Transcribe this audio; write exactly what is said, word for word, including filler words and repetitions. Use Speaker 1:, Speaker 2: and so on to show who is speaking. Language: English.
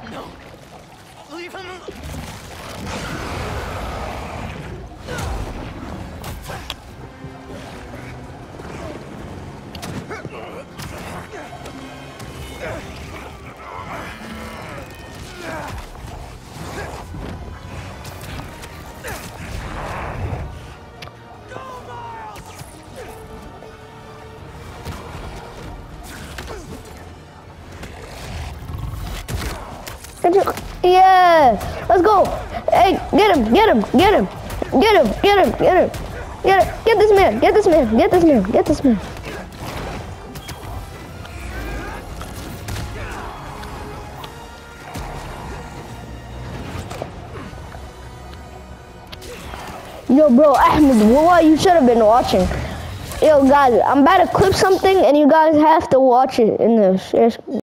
Speaker 1: No. Leave him alone.
Speaker 2: Yeah, let's go. Hey, get him, get him, get him, get him, get him, get him, get him. Get this man, get this man, get this man, get this man. Yo, bro, Ahmed, what you should have been watching. Yo, guys, I'm about to clip something, and you guys have to watch it in the share screen.